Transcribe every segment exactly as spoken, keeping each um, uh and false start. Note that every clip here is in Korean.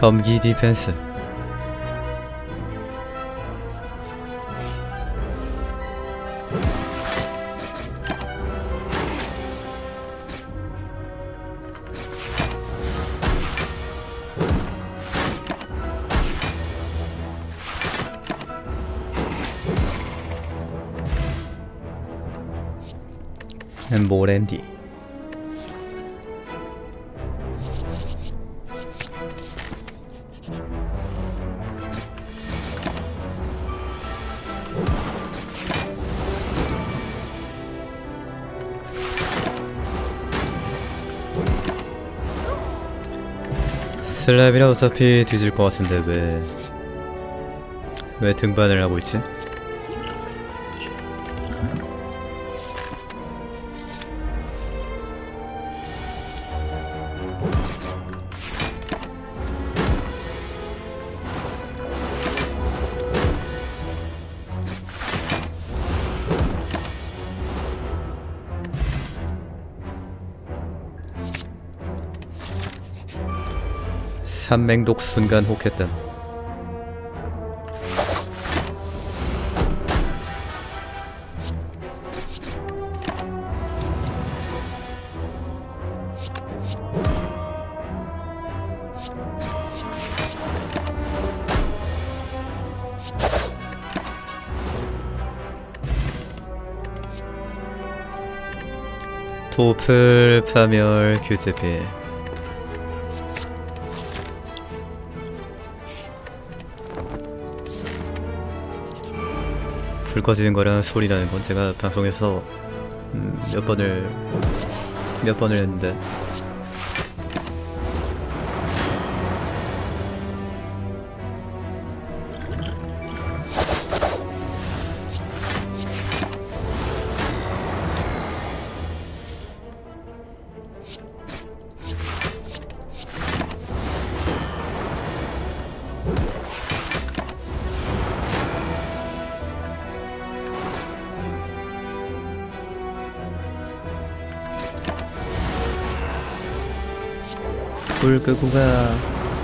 겸기 디펜스. 모랜디. 슬랩이라 어차피 뒤질 것 같은데 왜 왜 등반을 하고 있지? 산맹독 순간 혹했다. 도플 파멸 규제비. 불 꺼지는 거랑 소리 나는 건 제가 방송에서 음, 몇 번을 몇 번을 했는데 불 끄고 가.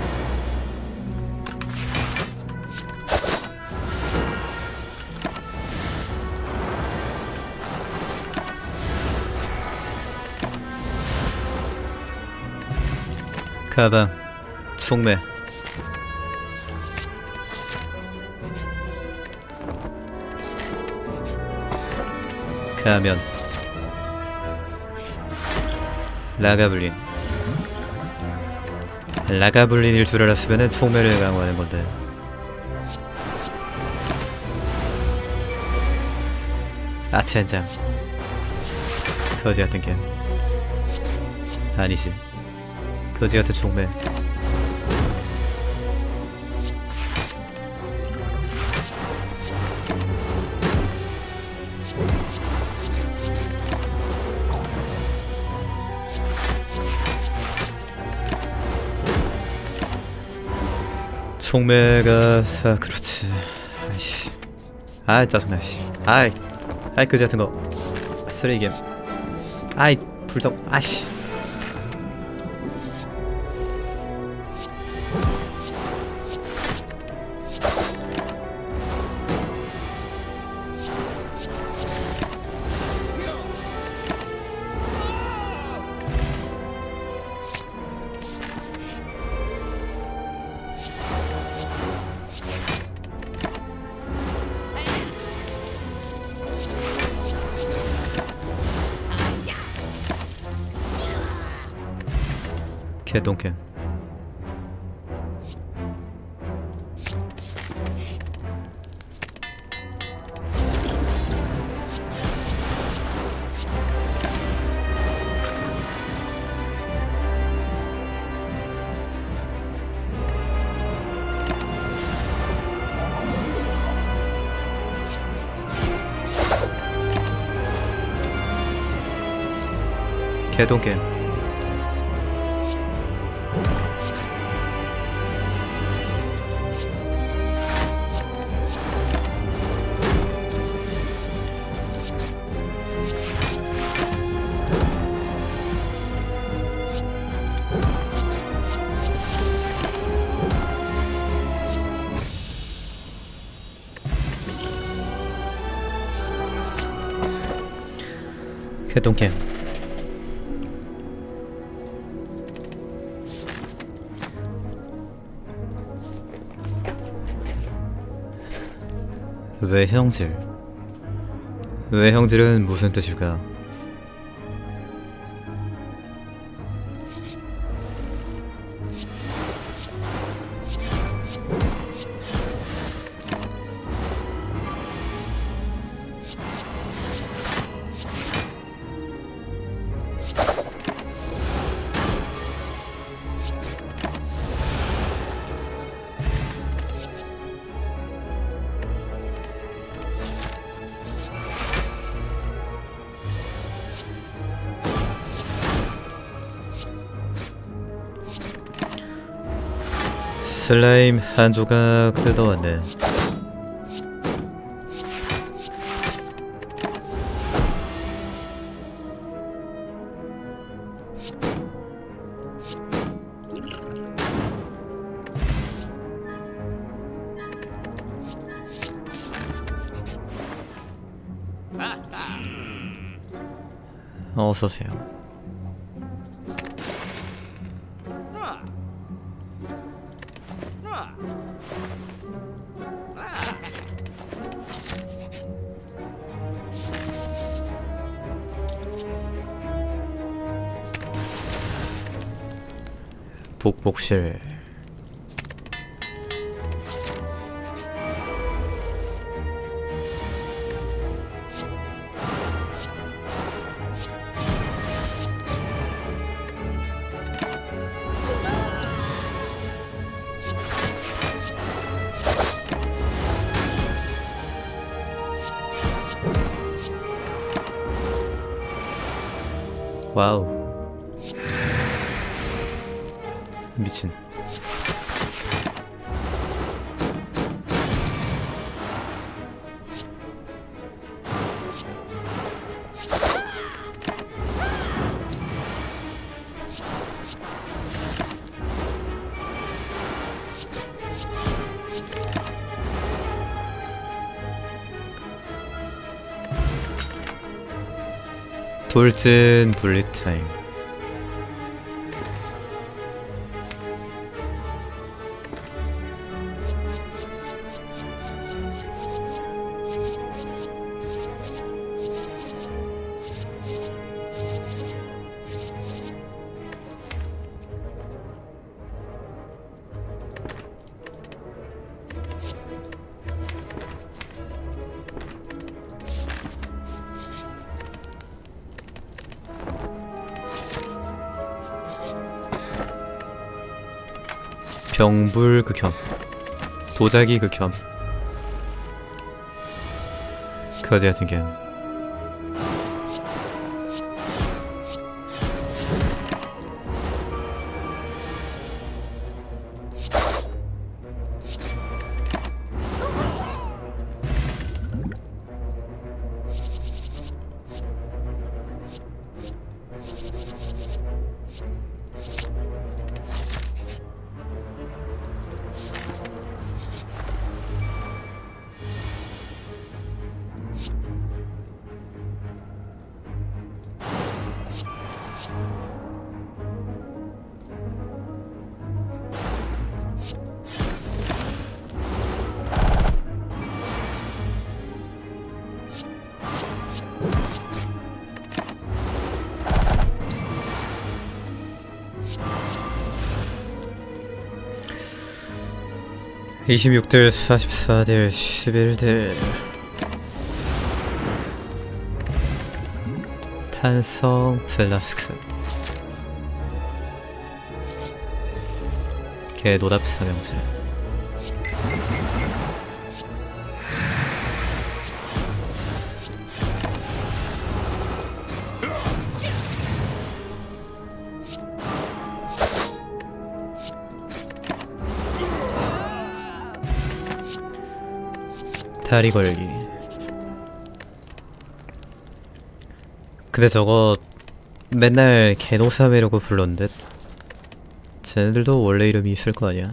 가방, 총매. 가면. 라가블린. 라가블린일 줄 알았으면 총매를 강화하는 건데. 아첸장. 거지 같은 게 아니지. 거지 같은 총매. 총매가 아 그렇지. 아이씨. 아이 짜증나 씨. 아이 아이 그지 같은 거 쓰레기 게임. 아이 불정 아씨. 개똥캔. 개똥캔. 개똥캠. 외형질. 외형질은 무슨 뜻일까? 슬라임 한 조각 뜯어왔네. 어서오세요. 복복실. 와우. 미친. 돌진 분리 타임. 병불 극혐. 도자기 극혐. 거지 같은 게임. 이십육 딜 사십사 딜 십일 딜. 탄성 플라스크. 개노답 삼형제. 다리 걸기. 근데 저거 맨날 개노사메라고 불렀는데 쟤네들도 원래 이름이 있을 거 아니야?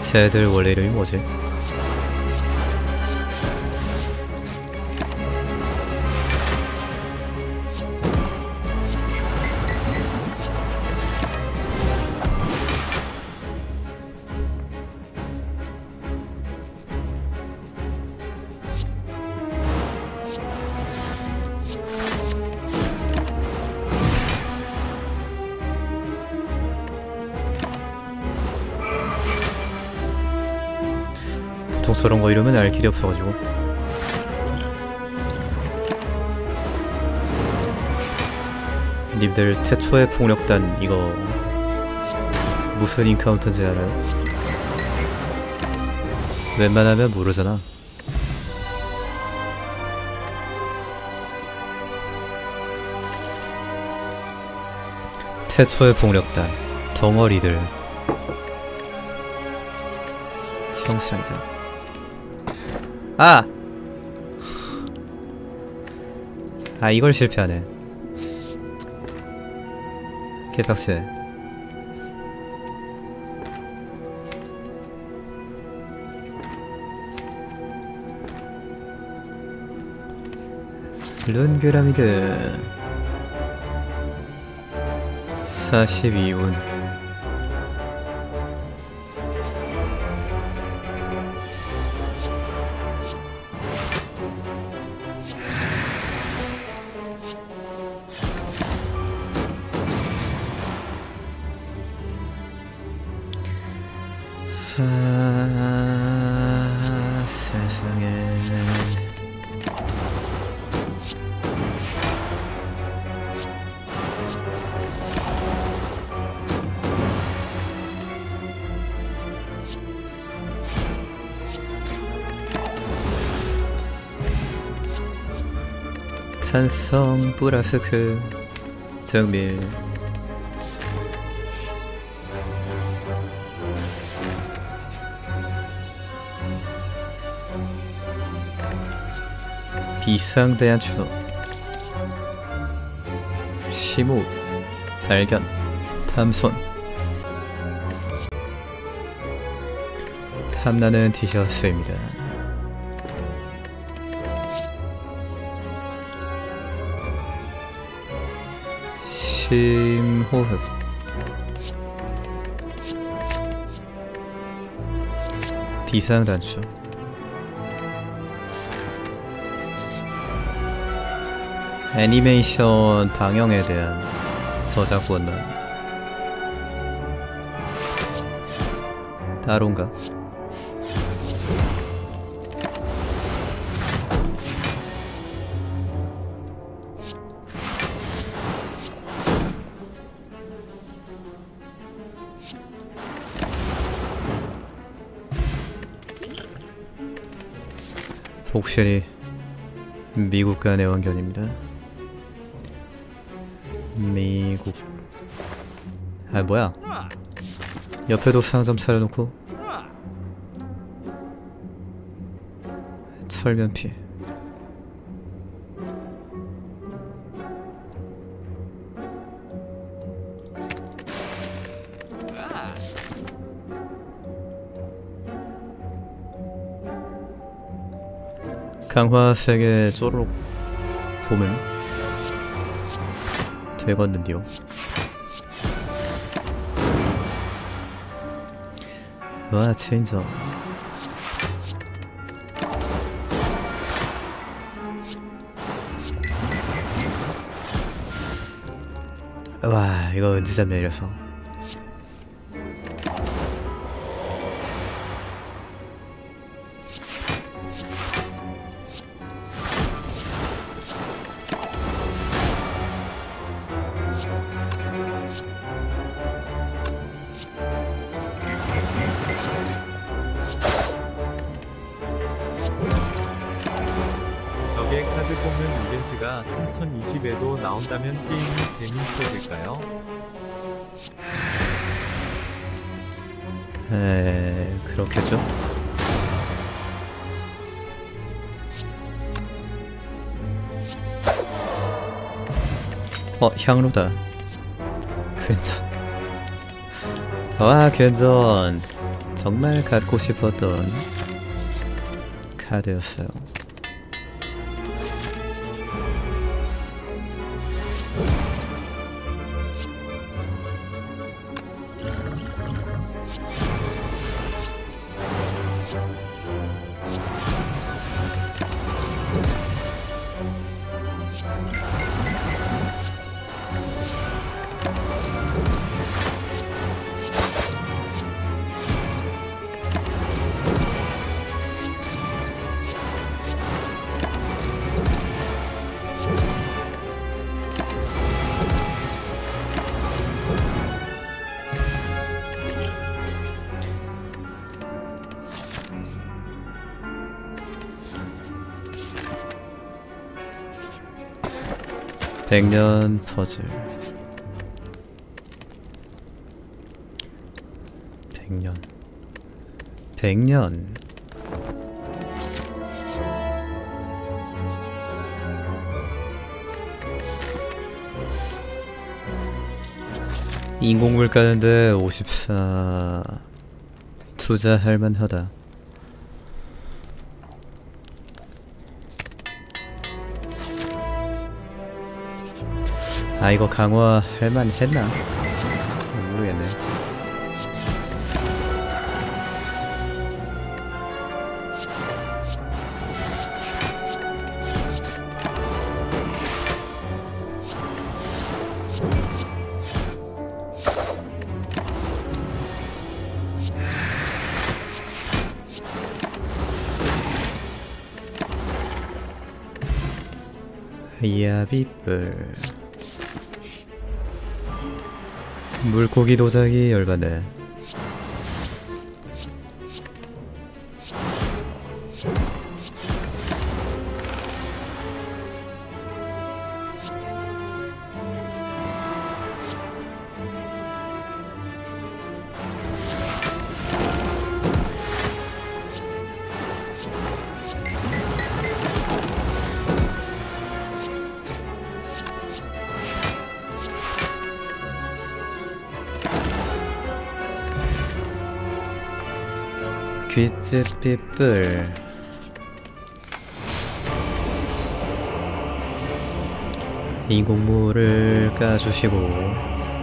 쟤들 원래 이름이 뭐지? 보통 저런 거 이러면 알 길이 없어가지고. 님들 태초의 폭력단 이거 무슨 인카운터인지 알아요? 웬만하면 모르잖아. 태초의 폭력단 덩어리들 형상이다. 아! 아 이걸 실패하네. 개빡세. 룬그라미드 사십이 운. 아, 세상에. 탄성 플러스 그 정밀. 비상대한 추억. 시무 발견 탐손. 탐나는 티셔츠입니다. 심호흡. 비상단추. 애니메이션 방영에 대한 저작권은 따로인가? 복실이 미국 간의 원견입니다. 미국. 아 뭐야? 옆에도 상점 차려놓고 철면피. 강화색의 쪼르륵 보면 되겠는데요. 와 체인저. 와 이거 은지장면이라서 덕에 카드 뽑는 이벤트가 삼천이십에도 나온다면 게임이 재미있어질까요? 에... 그렇겠죠? 어 향로다. 괜찮. 와 괜찮. 정말 갖고 싶었던 카드였어요. 백년 퍼즐. 백년. 백년. 인공물 까는데 오십사. 투자할 만하다. 아 이거 강화 할만 했나? 모르겠네. 야비뿔. 물고기 도자기 열받네. 귀쯔삐뿔. 인공물을 까주시고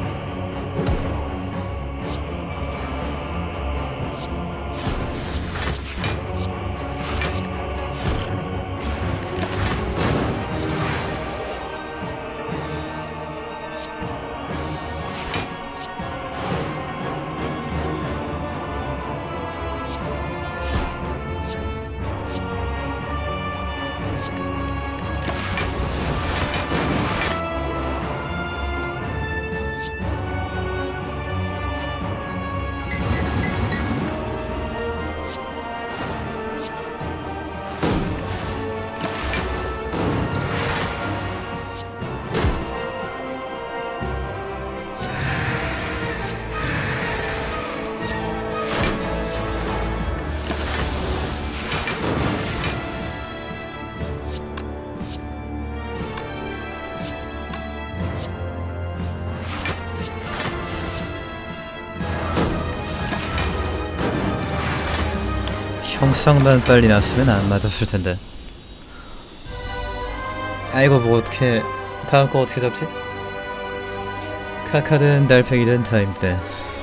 형상만 빨리 났으면 안 맞았을 텐데. 아이고 뭐 어떻게 다음 거 어떻게 잡지? 카카든 달팽이든 타임 때.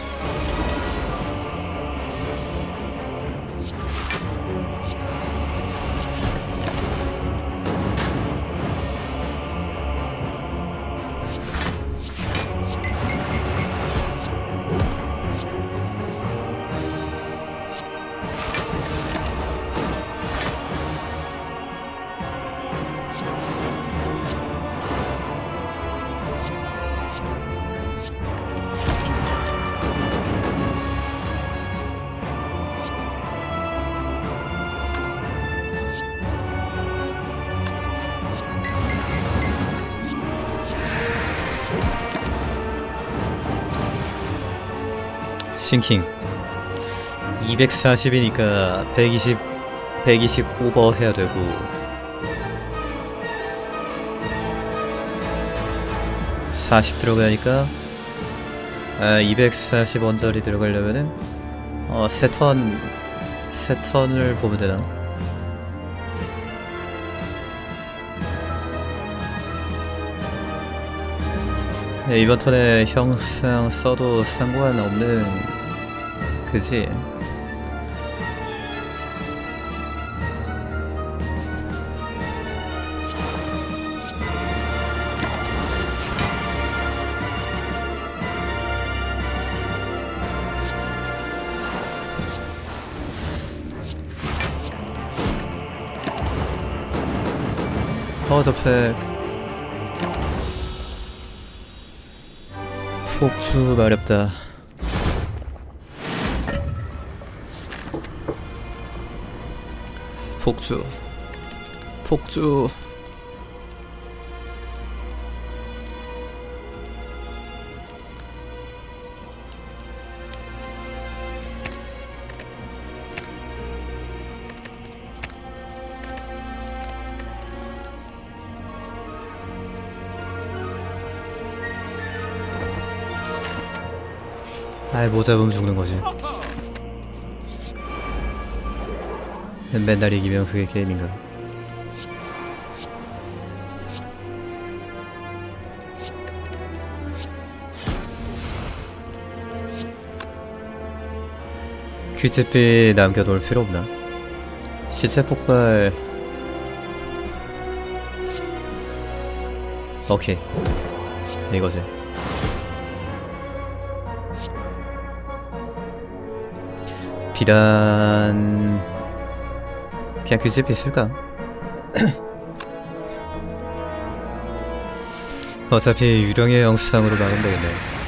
싱킹 이백사십이니까 백이십, 백이십 오버 해야 되고 사십 들어가니까 아 이백사십 원짜리 들어가려면은 어, 세 턴, 세 턴을 보면 되나? 네, 이번 턴에 형상 써도 상관없는 그지? 어, 접색. 폭주 마렵다. 폭주. 폭주. 아이, 못 잡으면 죽는 거지. 맨날 이기면 그게 게임인가. 귀집비 남겨놓을 필요 없나? 시체 폭발. 오케이, 이거지. 비단 그냥 귀집이 쓸까? 어차피 유령의 영상으로 나오면 되겠네.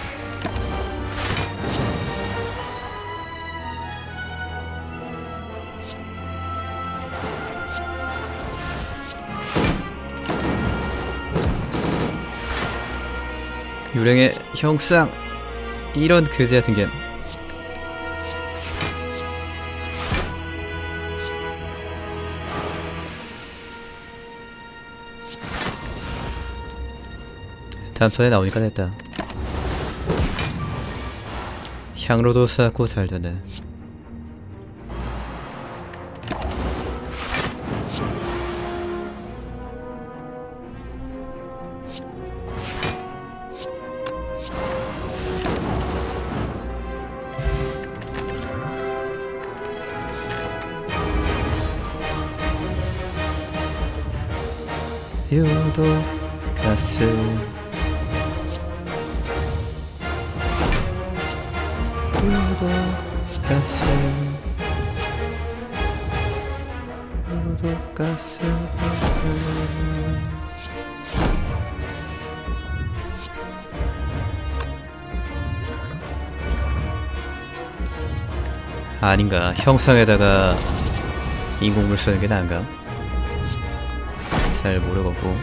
유령의 형상, 이런 그지 같은 게임. 다음 턴에 나오니까 됐다. 향로도 쌓고 잘 되네. 유도 가스 유도 가스 유도 가스 아닌가? 형상에다가 인공물 쓰는 게 나은가? 잘 모르겠고.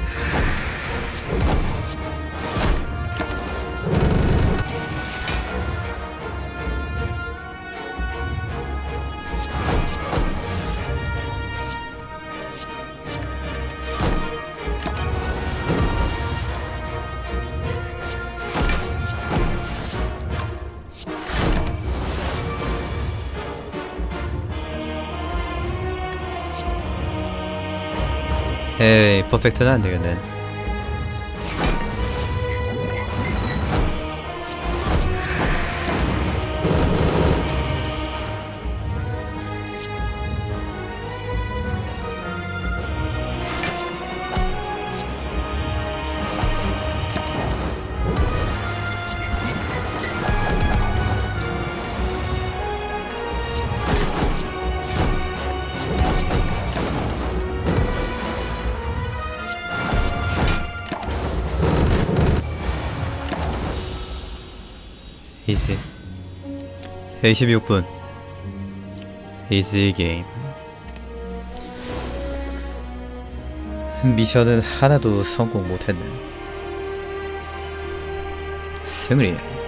에이, 퍼펙트는 안 되겠네. 이지. 이십육 분. 이지 게임. 미션은 하나도 성공 못했네. 승리.